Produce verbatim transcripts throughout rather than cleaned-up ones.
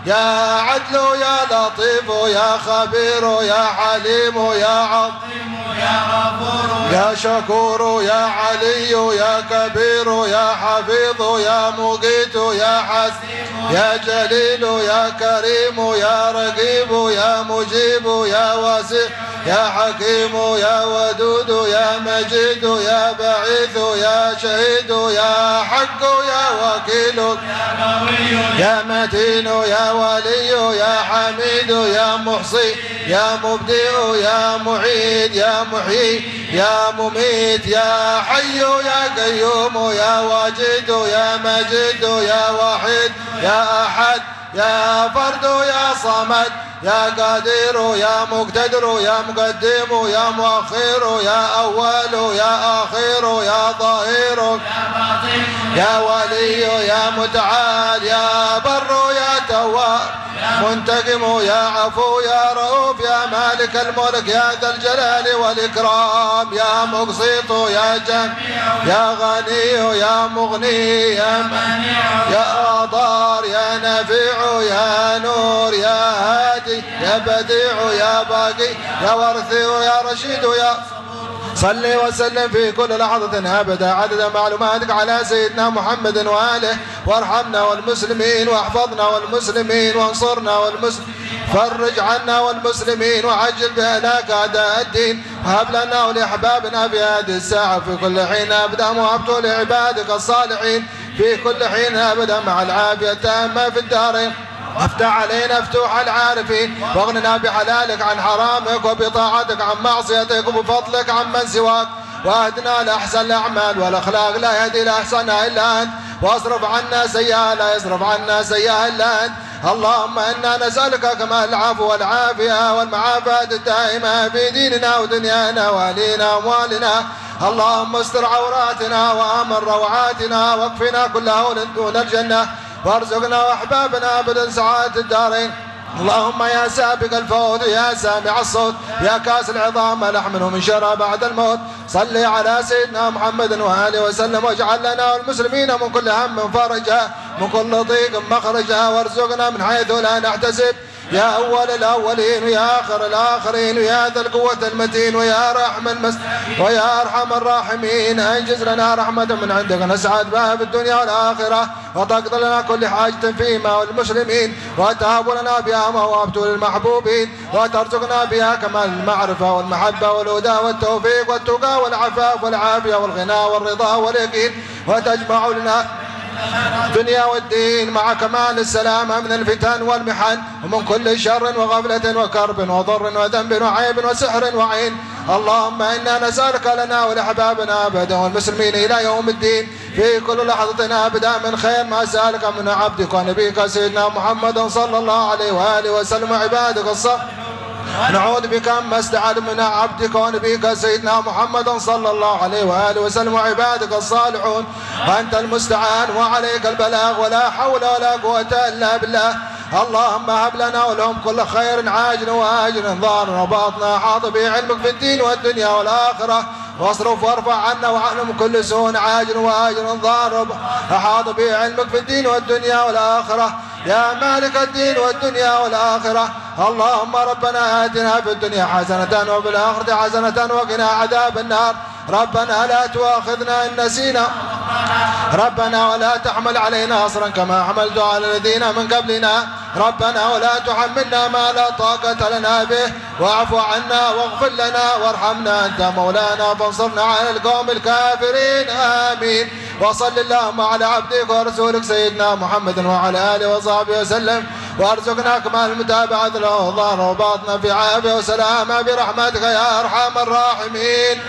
يا عدل يا لطيف يا خبير يا حليم يا عظيم يا غفور يا شكور يا علي يا كبير يا حفيظ يا مقيت يا حسيب يا جليل يا كريم يا رقيب يا مجيب يا واسع يا حكيم يا ودود يا مجيد يا بعيث يا شهيد يا حق يا وكيل يا قوي يا متين يا ولي يا حميد يا محصي يا مبدئ يا معيد يا محيي يا مميت يا حي يا قيوم يا واجد يا مجيد يا وحيد يا أحد يا فرد يا صمد يا قادر يا مقتدر يا مقدم يا مؤخر يا أول يا آخر يا ظاهر يا ولي يا متعال يا بر يا تواب منتقم يا عفو يا رؤوف يا مالك الملك يا ذا الجلال والإكرام يا مقسط يا جميع يا غني يا مغني يا منيع يا ضار يا نفيع يا نور يا هادي يا بديع يا باقي يا ورثي يا رشيد يا صل وسلم في كل لحظة أبدا عدد معلوماتك على سيدنا محمد وآله وارحمنا والمسلمين واحفظنا والمسلمين وانصرنا والمسلمين فرج عنا والمسلمين وعجل بهلاك أعداء الدين وهب لنا ولأحبابنا في هذه الساعة في كل حين أبدا وهبت لعبادك الصالحين في كل حين أبدا مع العافية التامة في الدارين. افتح علينا افتوح العارفين واغننا بحلالك عن حرامك وبطاعتك عن معصيتك وبفضلك عن من سواك واهدنا لأحسن الأعمال والأخلاق لا يهدي لأحسنها إلا أنت واصرف عنا سيئة لا يصرف عنا سيئة إلا أنت. اللهم إنا نسألك كمال العفو والعافية والمعافاة الدائمة في ديننا ودنيانا وأهلينا وأموالنا. اللهم استر عوراتنا وآمن روعاتنا واكفنا كل هول دون الجنة وارزقنا واحبابنا ابدا سعادة الدارين. اللهم يا سابق الفوز يا سامع الصوت يا كاس العظام نحمله من شر بعد الموت صل على سيدنا محمد وآله وسلم واجعل لنا والمسلمين من كل هم فرجا من كل ضيق مخرجا وارزقنا من حيث لا نحتسب يا أول الأولين ويا آخر الآخرين ويا ذا القوة المتين ويا رحم المس ويا أرحم الراحمين. أنجز لنا رحمة من عندك نسعد بها في الدنيا والآخرة وتقضي لنا كل حاجة فيما والمسلمين وتهب لنا بها موابت للمحبوبين وترزقنا بها كمال المعرفة والمحبة والهدى والتوفيق والتقى والعفاف والعافية والغنى والرضا واليقين وتجمع لنا الدنيا والدين مع كمال السلامة من الفتن والمحن ومن كل شر وغفلة وكرب وضر وذنب وعيب وسحر وعين. اللهم إنا نسألك لنا ولأحبابنا أبدا والمسلمين إلى يوم الدين في كل لحظة أبدا من خير ما سألك من عبدك ونبيك سيدنا محمد صلى الله عليه وآله وسلم وعبادك الصالحين. نعوذ بك ما استعاذ من عبدك ونبيك سيدنا محمد صلى الله عليه وآله وسلم وعبادك الصالحون وأنت المستعان وعليك البلاغ ولا حول ولا قوة إلا بالله. اللهم هب لنا ولهم كل خير عاجل وآجل ظاهر وباطن حاط بعلمك في الدين والدنيا والآخرة واصرف وارفع عنا وعنهم كل سوء عاجل وآجل ظاهر أحاط بعلمك في الدين والدنيا والآخرة يا مالك الدين والدنيا والآخرة. اللهم ربنا آتنا في الدنيا حسنة وفي الآخرة حسنة وقنا عذاب النار. ربنا لا تؤاخذنا إن نسينا ربنا ولا تحمل علينا أصرا كما حملت على الذين من قبلنا. ربنا ولا تحملنا ما لا طاقة لنا به واعف عنا واغفر لنا وارحمنا أنت مولانا فانصرنا على القوم الكافرين آمين. وصل اللهم على عبدك ورسولك سيدنا محمد وعلى آله وصحبه وسلم وارزقنا كمال المتابعة له ظهر وباطنا في عافية وسلامة برحمتك يا أرحم الراحمين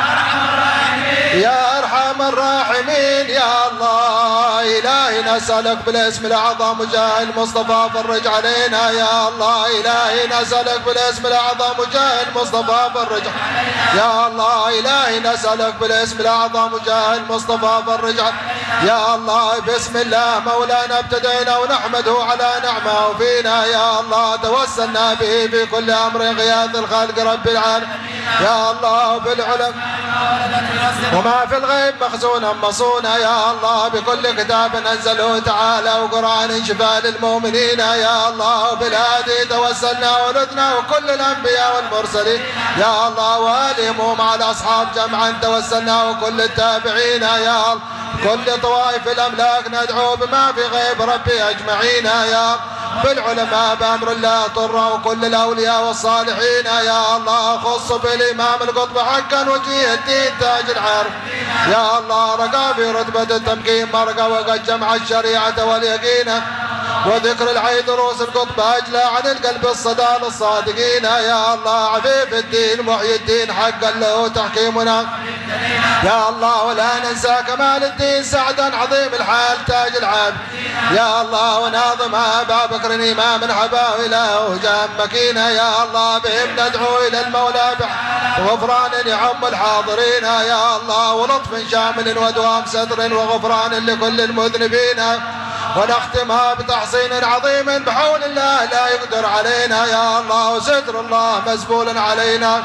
يا أرحم الراحمين. يا الله إلهي نسألك بالاسم الأعظم وجاه المصطفى فرج علينا. يا الله إلهي نسألك بالاسم الأعظم وجاه المصطفى فرج يا الله إلهي نسألك بالاسم الأعظم وجاه المصطفى فرج يا الله. بسم الله مولانا ابتدينا ونحمده على نعمه فينا. يا الله توسلنا به في كل أمر غياث الخلق رب العالمين. يا الله بالعلم وما في الغيب مخزونا مصونا يا الله بكل كتاب نزله تعالى وقرآن شفاء للمؤمنين يا الله وبالهادي توسلنا ولدنا وكل الأنبياء والمرسلين يا الله والهم مع الأصحاب جمعا توسلنا وكل التابعين يا الله كل طوائف الأملاك ندعو بما في غيب ربي أجمعين يا بالعلماء بأمر الله طرا وكل الأولياء والصالحين يا الله خص بالإمام القطب حقا وجيه الدين تاج العرف يا الله رقى في رتبة التمكين مرقى وقد جمع الشريعة واليقين وذكر العي دروس القطب أجلى عن القلب الصدى للصادقين يا الله عفيف الدين محيي الدين حقا له تحكيمنا يا الله ولا ننسى كمال الدين سعدا عظيم الحال تاج العبد يا الله وناظم أبا بكر إمام حباه إله جام مكينة يا الله بهم ندعو إلى المولى بغفران يعم الحاضرين يا الله ولطف شامل ودوام ستر وغفران لكل المذنبين ونختمها بتحصين عظيم بحول الله لا يقدر علينا يا الله وستر الله مسبول علينا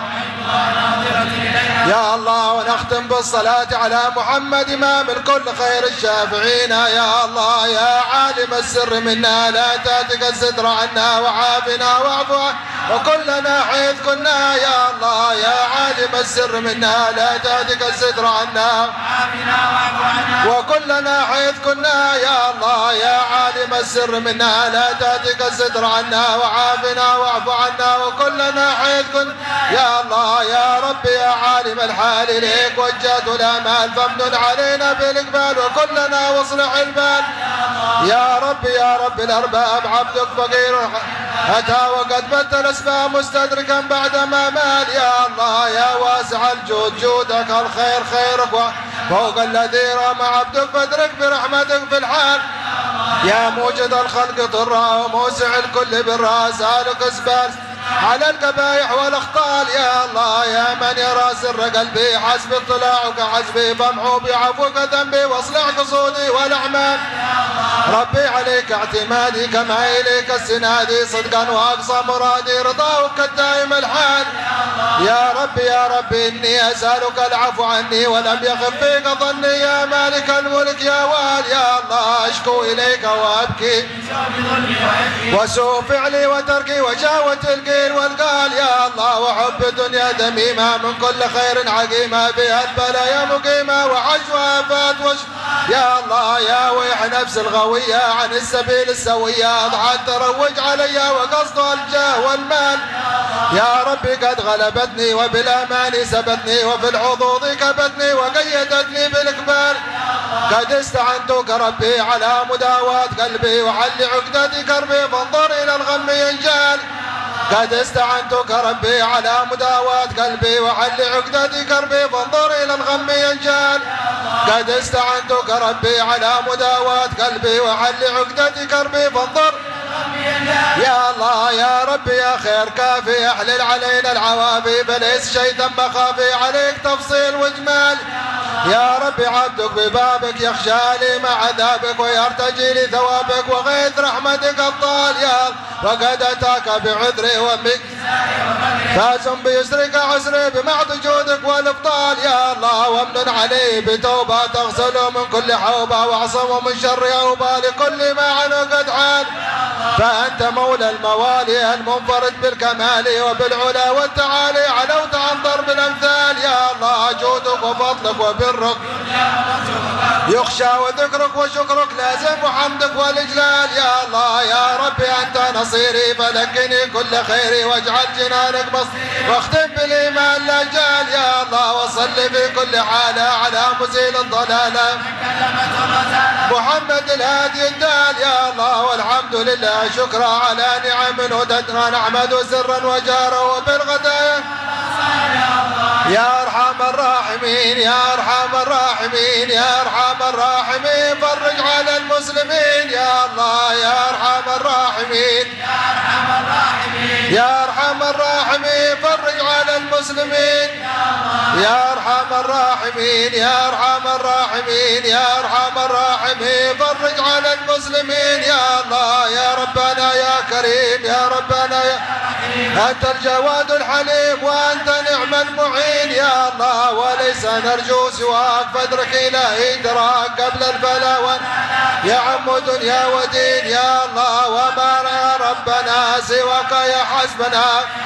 يا الله ونختم بالصلاة على محمد إمام الكل خير الشافعين يا الله يا عالم السر منا لا تاتك الستر عنا وعافنا واعف وكلنا حيث كنا يا الله يا عالم السر منا لا تاتك الستر عنا وكلنا حيث كنا يا الله يا عالم السر منا لا تاتك الستر عنا وعافنا واعف عنا وكلنا حيث كنا يا الله يا رب يا عالم الحال إليك وجهت الآمال فامنن علينا بالإقبال وكلنا واصلح البال يا رب يا رب الأرباب عبدك فقير أتى وقد بدل اسمه مستدركا بعدما مال يا الله يا واسع الجود جودك الخير خيرك فوق الذي رام عبدك فادرك برحمتك في الحال يا موجد الخلق طرا وموسع الكل بالراس سالك اسبال على القبائح والاخطال يا الله يا من يرى سر قلبي حسب اطلاعك حسبي فامحو بعفوك ذنبي واصلح قصودي والاعمال ربي عليك اعتمادي كما اليك السنادي صدقا واقصى مرادي رضاك الدائم الحال يا ربي يا ربي اني اسالك العفو عني ولم يخف فيك ظني يا مالك الملك يا وال يا الله اشكو اليك وابكي وسوء فعلي وتركي وشهوة القيل والقال يا الله وحب الدنيا ذميمة من كل خير عقيمة بها البلايا مقيمة وحشوها فات وش يا الله يا ويح نفس الغوية عن السبيل السوية أضحت تروج علي وقصد الجاه والمال يا ربي قد غلبتني وبالأمان سبتني وفي الحظوظ كبتني وقيدتني بالإقبال قد استعنتك ربي على مداواة قلبي وحل عقدتي كربي فانظر إلى الغم ينجال قد استعنتك ربي على مداواة قلبي وحل عقدتي كربي فانظر إلى الغم ينجال قد استعنتك ربي على مداواة قلبي وحل عقدتي كربي فانظر يا الله يا ربي يا خير كافي احلل علينا العوافي فليس شيء ثم خافي عليك تفصيل واجمال يا ربي عبدك ببابك يخشى لي مع عذابك ويرتجي لي ثوابك وغيث رحمتك الطال يا وقد اتاك بعذري ومك فاز بيسرك عسري بمعط جودك والابطال يا الله وامن علي بتوبه تغسله من كل حوبه واعصمه من شر اوبه لكل ما عنه قد حال فأنت مولى الموالي المنفرد بالكمال وبالعلا والتعالي علوت عن ضرب الأمثال يا الله جودك وفضلك وبرك يخشى وذكرك وشكرك لازم وحمدك والإجلال يا الله يا ربي أنت نصيري فلكني كل خيري واجعل جنانك بص واختم بالإيمان لا جال يا الله وصل في كل حالة على مزيل الضلالة محمد الهادي الدال يا الله والحمد لله شكرا على نعم هدتنا نحمد سرا وجارا وبالغدايا يا ارحم الراحمين يا ارحم الراحمين يا ارحم الراحمين فرج على المسلمين يا الله يا ارحم الراحمين يا ارحم الراحمين فرج على المسلمين يا ارحم الراحمين يا ارحم الراحمين يا ارحم الراحمين فرج على المسلمين يا الله يا ربنا يا كريم يا ربنا يا أنت الجواد الحليم وأنت نعم المعين يا الله ولي ليس نرجو سواك فادرك إلهي دراك قبل البلاء يا عم دنيا ودين يا الله وما نرى ربنا سواك يا حسبنا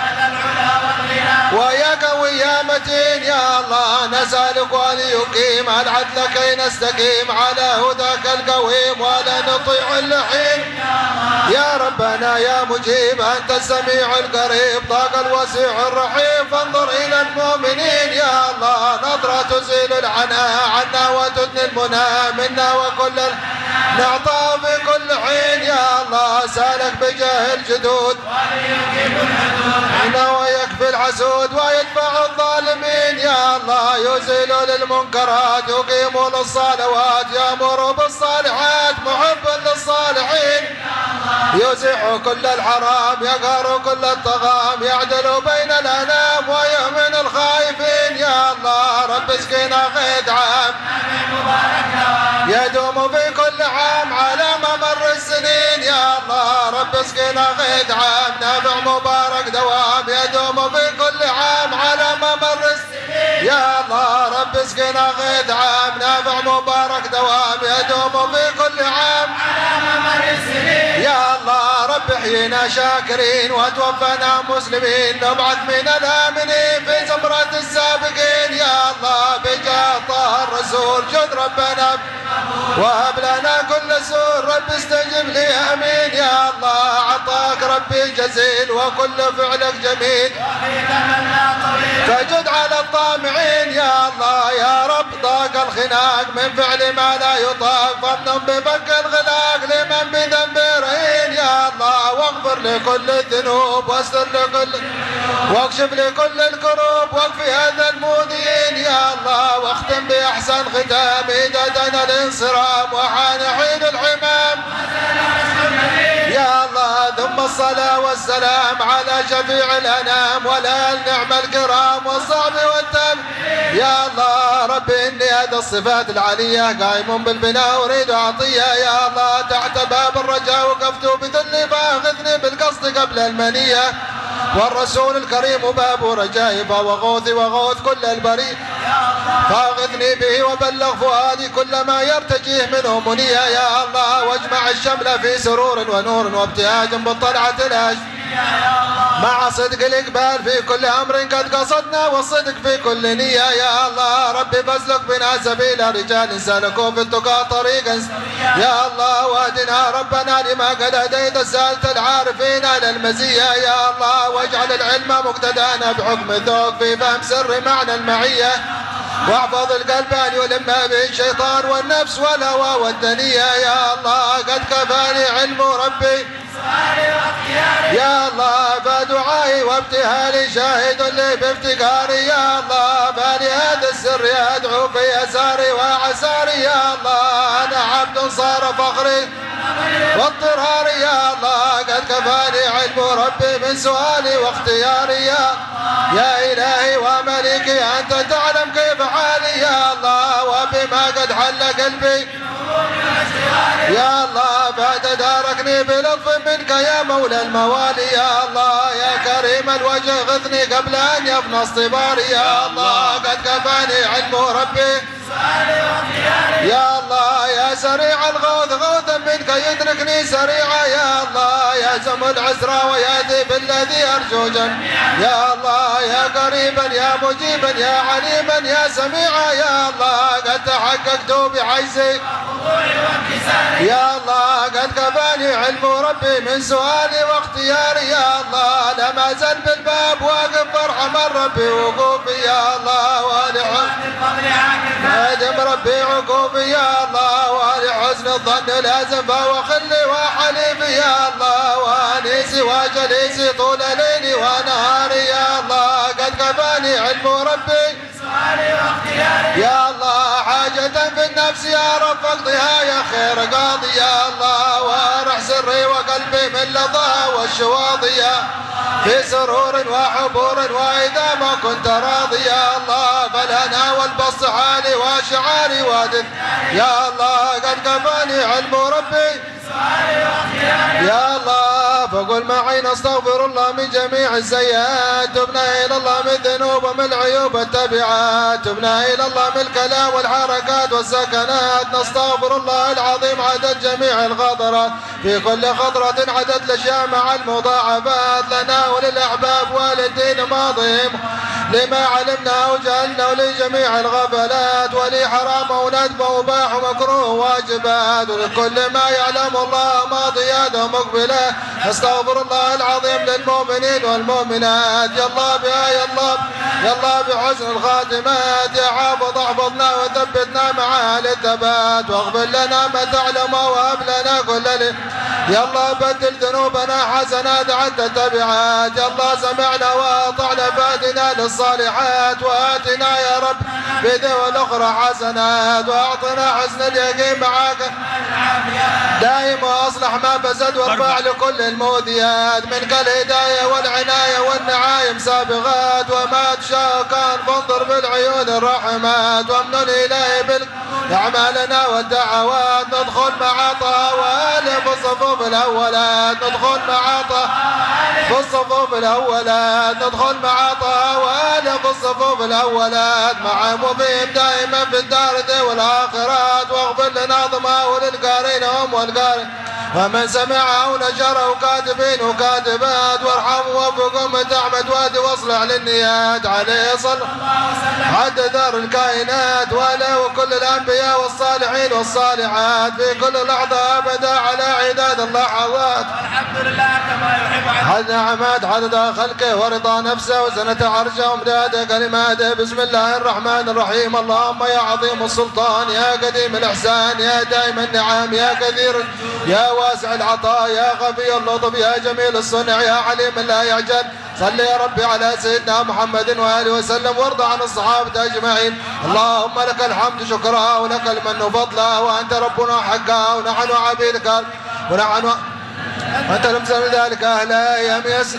ويا قوي يا متين يا الله نسألك أن يقيم العدل كي نستقيم على هداك القويم ولا نطيع اللحين يا ربنا يا مجيب أنت السميع القريب ضاق الوسيع الرحيم فانظر إلى المؤمنين يا الله نظرة تزيل العناء عنا وتدني المنى منا وكل نعطى في كل حين يا الله سالك بجاه الجدود إنه ويكفي الحسود ويدفع الظالمين يا الله يزيل للمنكرات يقيم للصلوات يأمر بالصالحات محب للصالحين يزيح كل الحرام يقهر كل الطغام يعدل بين الأنام ويؤمن الخائفين يا الله رب اسقنا غيث عام يدوم في كل عام على ممر السنين يا الله رب اسقنا غيث عام نافع مبارك دوام يدوم في كل عام على ممر السنين يا الله رب اسقنا غيث عام نافع مبارك دوام يدوم في كل عام على ممر السنين يا الله رب احيينا شاكرين وتوفنا مسلمين نبعث من الآمنين في زمرة السابقين يا الله بجاه طه الرسول جد ربنا وهب لنا كل سور رب استجب لي امين يا الله عطاك ربي جزيل وكل فعلك جميل فجد على الطامعين يا الله يا رب ضاق الخناق من فعل ما لا يطاق فامن بفك الغلاق لمن بذنب رهين يا الله واغفر لكل الذنوب واستر لكل واكشف لكل الكروب واكفي هذا المؤذين يا الله واختم باحسن ختام اذا دنا الانصرام وحان حين الحمام يا الله ثم الصلاة والسلام على شفيع الأنام ولا النعم الكرام والصعب والتم يا الله ربي إني هذا الصفات العالية قائم بالبناء أريد عطية يا الله تحت باب الرجاء وقفت بذلي فأخذني بالقصد قبل المنية والرسول الكريم باب رجائي فهو غوثي وغوث كل البريء فاغثني به وبلغ فؤادي كل ما يرتجيه منه منيا يا الله واجمع الشمل في سرور ونور وابتهاج بالطلعة الأجل مع صدق الإقبال في كل أمر قد قصدنا والصدق في كل نية يا الله ربي فاسلك بنا سبيل رجال سلكوا في التقى طريقا يا الله واهدنا ربنا لما قد هديت سالت العارفين على المزية يا الله واجعل العلم مقتدانا بحكم الذوق في فهم سر معنى المعية واحفظ القلب أن يلم به الشيطان والنفس والهوى والدنيا يا الله قد كفاني علم ربي يا الله فدعائي وابتهالي شاهد لي بافتقاري يا الله فلهذا السر أدعو في يساري وعساري يا الله أنا عبد صار فخري واضطراري يا الله قد كفاني علم ربي من سؤالي واختياري يا يا إلهي وملكي أنت تعلم كيف حالي يا الله وبما قد حل قلبي يا الله فتداركني بلطف منك يا مولى الموالي يا الله يا كريم الوجه غثني قبل أن يفنى اصطباري يا الله قد كفاني علم ربي يا الله يا سريع الغوث غوثا منك يدركني سريعا يا الله يا زم العسرى وياتي بالذي ارجو جنب يا الله يا قريبا يا مجيبا يا عليما يا سميعا يا الله قد تحققت بعجزي يا الله قد كفاني علم ربي من سؤالي واختياري يا الله لم ازل بالباب واقف فرحم ربي وقوفي يا الله ولحسن ادم ربي عقوبي يا الله ولحسن الظن لازم فهو خلي وحليفي يا الله وانيسي وجليسي طول ليلي ونهاري يا الله قد كفاني علم ربي يا الله حاجة في النفس يا رب اقضيها يا خير قاضي يا الله وارح سري وقلبي من لظى والشواضي في سرور وحبور واذا ما كنت راضي يا الله فلنا والبص حالي وشعاري وادث يا الله قد كفاني علم ربي يا الله فقل معي نستغفر الله من جميع السيئات، تبنا إلى الله من الذنوب ومن العيوب التبعات، تبنا إلى الله من الكلام والحركات والسكنات، نستغفر الله العظيم عدد جميع الخطرات، في كل خطرة عدد الأشياء مع المضاعفات، لنا وللأحباب والدين ماضيهم لما علمنا وجهلنا ولجميع الغفلات، ولي حرام وندب ومباح ومكروه واجبات، ولكل ما يعلم الله ماضيات ومقبلات، نستغفر الله العظيم للمؤمنين والمؤمنات. يا الله بها يا الله يا الله بحسن الخاتمات، يا حافظ احفظنا وثبتنا مع اهل الثبات، واغفر لنا ما تعلم وهب لنا كل لي. يا الله بدل ذنوبنا حسنات حتى تبعات، يا الله سمعنا واطعنا فاتنا للصالحات، واتنا يا رب بذي والاخرى حسنات، واعطنا حسن اليقين معاك دائم، واصلح ما فسد وارفع لكل المؤذيات، منك الهدايه والعنايه والنعايم سابغات، وما تشاء كان فانظر بالعيون الرحمات، وامنن اليه باعمالنا والدعوات، ندخل مع طه واله في الصفوف الاولات، ندخل مع طه في الصفوف الاولات، ندخل مع طه واله في الصفوف الاولات، معهم وفيهم دائما في الدار ذي والاخرات، واغفر لنا ضماه للقارين هم والقارين ومن سمعه ونشره كاتبين وكاتبات، وارحموا وفقهم تعمد وادي واصلح للنيات، عليه صلى عد دار الكائنات وله وكل الانبياء والصالحين والصالحات في كل لحظه ابدا على عداد اللحظات، الحمد لله كما يحب عد نعمات عدد خلقه ورضا نفسه وزنة عرشه ومداد كلماته. بسم الله الرحمن الرحيم. اللهم يا عظيم السلطان يا قديم الاحسان يا دائم النعم يا كثير يا واسع العطاء يا غفي اللطف يا جميل الصنع يا عليم لا يعجل، صل يا ربي على سيدنا محمد وآله وسلم، وارض عن الصحابة أجمعين. اللهم لك الحمد شكرا ولك المن فضلا، وأنت ربنا حقا ونحن عبيدك ونحن وأنت لم تسل ذلك أهلا يا ميسر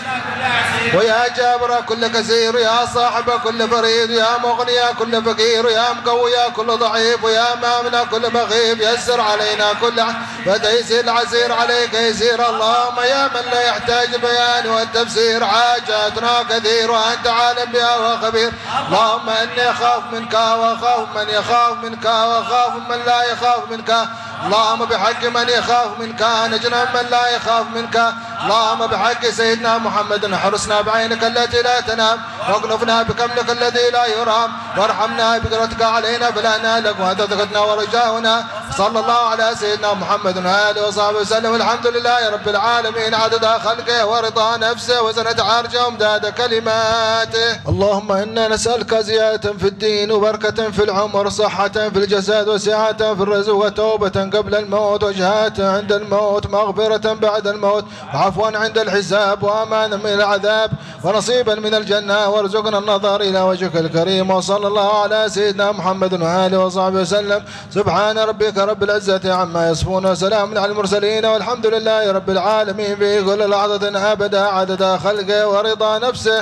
ويا جابر كل كثير يا صاحب كل فريد يا مغني يا كل فقير يا مقوي يا كل ضعيف ويا مامنا كل مخيف، يسر علينا كل فتيسير العسير عليك يسير. اللهم يا من لا يحتاج بيان والتفسير حاجاتنا كثير وأنت عالم بها وخبير. اللهم إني أخاف منك وأخاف من يخاف منك وأخاف من لا يخاف منك. اللهم بحق من يخاف منك نجنا من لا يخاف منك. اللهم بحق سيدنا محمد حرسنا بعينك التي لا تنام، واكنفنا بكملك الذي لا يرام، وارحمنا بقدرتك علينا فلا نهلك وتثقتنا ورجاؤنا. صلى الله على سيدنا محمد وآله وصحبه وسلم. الحمد لله رب العالمين عدد خلقه ورضا نفسه وزنة عرشه وامداد كلماته. اللهم إنا نسألك زيادة في الدين وبركة في العمر، صحة في الجسد وسعة في الرزق وتوبة قبل الموت وجهات عند الموت، مغفرة بعد الموت وعفوا عند الحساب وأمانا من العذاب ونصيبا من الجنة، وارزقنا النظر إلى وجهك الكريم. وصلى الله على سيدنا محمد وآله وصحبه وسلم. سبحان ربك رب العزة عما يصفون وسلام على المرسلين والحمد لله رب العالمين في كل لحظة أبدا عدد خلقه ورضا نفسه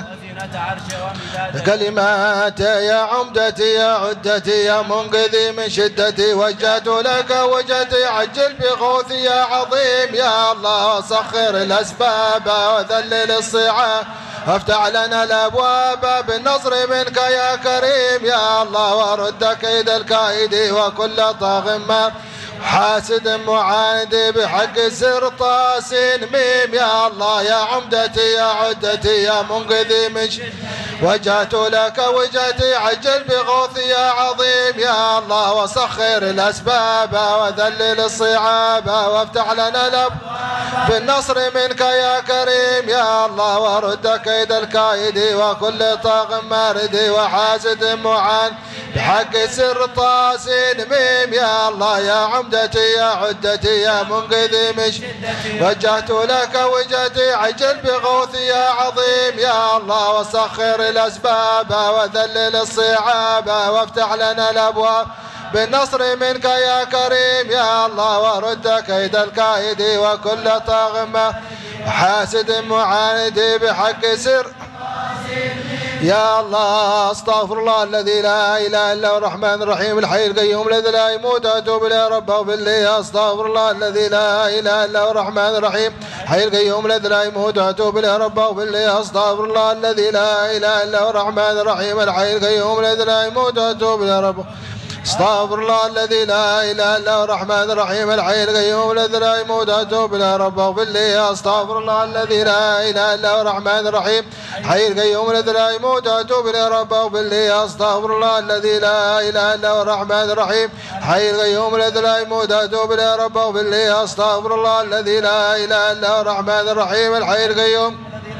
كلمات. يا عمدتي يا عدتي يا منقذي من شدتي، وجهت لك وجهتي عجل بغوثي يا عظيم. يا الله سخر الأسباب وذلل الصعاب، افتح لنا الأبواب بالنصر منك يا كريم. يا الله ورد كيد الكائد وكل طاغ حاسد معاند بحق سر طاسين ميم. يا الله يا عمدتي يا عدتي يا منقذي من وجهت لك وجهتي عجل بغوثي يا عظيم. يا الله وسخر الأسباب وذلل الصعاب، وافتح لنا الأبواب بالنصر منك يا كريم. يا الله ورد كيد الكائد وكل طاغ مارد وحاسد معاند بحق سر طاسين ميم. يا الله يا عمدتي يا عدتي يا منقذي مش وجهت لك وجهتي عجل بغوثي يا عظيم. يا الله وسخر الأسباب وذلل الصعاب، وافتح لنا الأبواب بالنصر منك يا كريم. يا الله ورد كيد الكائد وكل طاغ حاسد معاند بحق سر يا الله استغفر الله الذي لا اله الا هو الرحمن الرحيم الحي القيوم الذي لا يموت اتوب اليه رب اغفر لي. استغفر الله الذي لا اله الا هو الرحمن الرحيم الحي القيوم الذي لا يموت اتوب اليه رب اغفر لي. استغفر الله الذي لا اله الا هو الرحمن الرحيم الحي القيوم الذي لا يموت اتوب اليه رب استغفر الله الذي لا اله الا هو الرحمن الرحيم الحي القيوم الذي لا يموت اتوب اليه رب اغفر لي. استغفر الله الذي لا اله الا هو الرحمن الرحيم الحي القيوم الذي لا يموت اتوب اليه رب اغفر لي. استغفر الله الذي لا اله الا هو الرحمن الرحيم الحي القيوم الذي لا يموت اتوب اليه رب اغفر لي. استغفر الله الذي لا اله الا هو الرحمن الرحيم الحي القيوم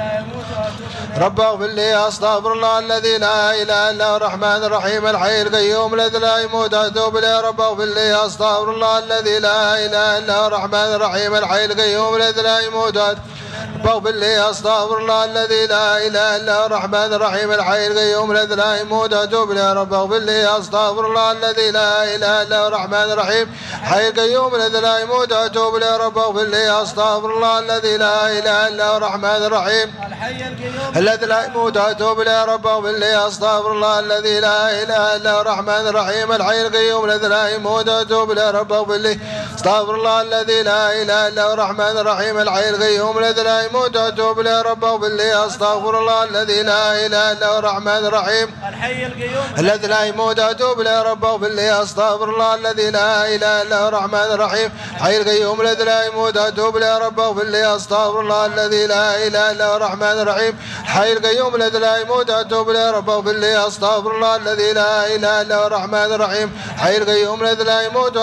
رب اغفر لي. استغفر الله الذي لا اله الا هو الرحمن الرحيم الحي القيوم الذي لا يموت اتوب اليه رب اغفر لي. استغفر الله الذي لا اله الا هو الرحمن الرحيم الحي القيوم الذي لا يموت اغفر لي. استغفر الله الذي لا اله الا هو الرحمن الرحيم الحي القيوم الذي لا يموت اتوب اليه رب اغفر لي. استغفر الله الذي لا اله الا هو الرحمن الرحيم الحي القيوم الذي لا يموت اتوب اليه رب اغفر لي. استغفر الله الذي لا اله الا هو الرحمن الرحيم الذي لا يموت اتوب اليه رب اغفر لي. استغفر الله الذي لا اله الا هو الرحمن الرحيم الحي القيوم الذي لا يموت اتوب اليه رب اغفر لي. استغفر الله الذي لا اله الا هو الرحمن الرحيم الحي القيوم الذي لا يموت اتوب اليه رب اغفر لي. استغفر الله الذي لا اله الا هو الرحمن الرحيم الحي القيوم الذي لا يموت اتوب اليه رب اغفر لي. استغفر الله الذي لا اله الا هو الرحمن الرحيم الحي القيوم الذي لا يموت اتوب اليه رب اغفر لي. استغفر الله الذي لا اله الا هو الرحمن الرحيم الحي القيوم الذي لا يموت اتوب اليه رب اغفر لي. استغفر الله الذي لا اله الا هو الرحمن الرحيم الحي القيوم الذي لا يموت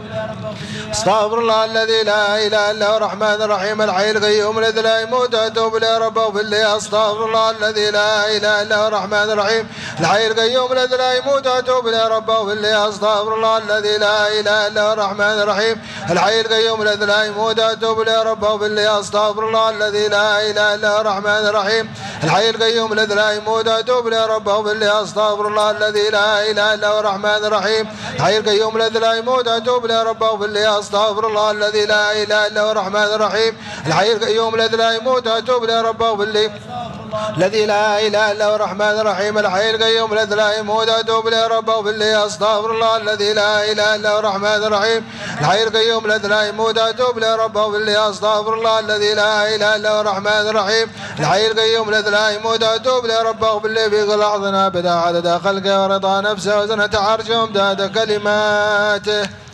استغفر الله الذي لا اله الا هو الرحمن الرحيم الحي القيوم الذي لا يموت اتوب اليه رب اغفر لي. استغفر الله الذي لا اله الا هو الرحمن الرحيم الحي القيوم الذي لا يموت اتوب اليه رب اغفر لي. استغفر الله الذي لا اله الا هو الرحمن الرحيم الحي القيوم الذي لا يموت اتوب اليه رب اغفر لي. استغفر الله الذي لا اله الا هو الرحمن الرحيم الحي القيوم الذي لا يموت اتوب اليه رب اغفر لي. استغفر الله الذي لا اله الا هو الرحمن الرحيم الحي القيوم الذي لا يموت اتوب اليه رب اغفر لي. استغفر الله الذي لا اله الا هو الرحمن الرحيم الحي القيوم الذي لا يموت اتوب اليه رب اغفر لي. الذي لا اله الا هو الرحمن الرحيم الحي القيوم الذي لا يموت اتوب اليه رب اغفر لي. استغفر الله الذي لا اله الا هو الرحمن الرحيم الحي القيوم الذي لا يموت اتوب اليه رب اغفر لي. استغفر الله الذي لا اله الا هو الرحمن الرحيم الحي القيوم الذي لا يموت اتوب اليه رب اغفر لي. في كل لحظه ابدا عدد خلقه ورضا نفسه وزنة عرشه وامداد كلماته.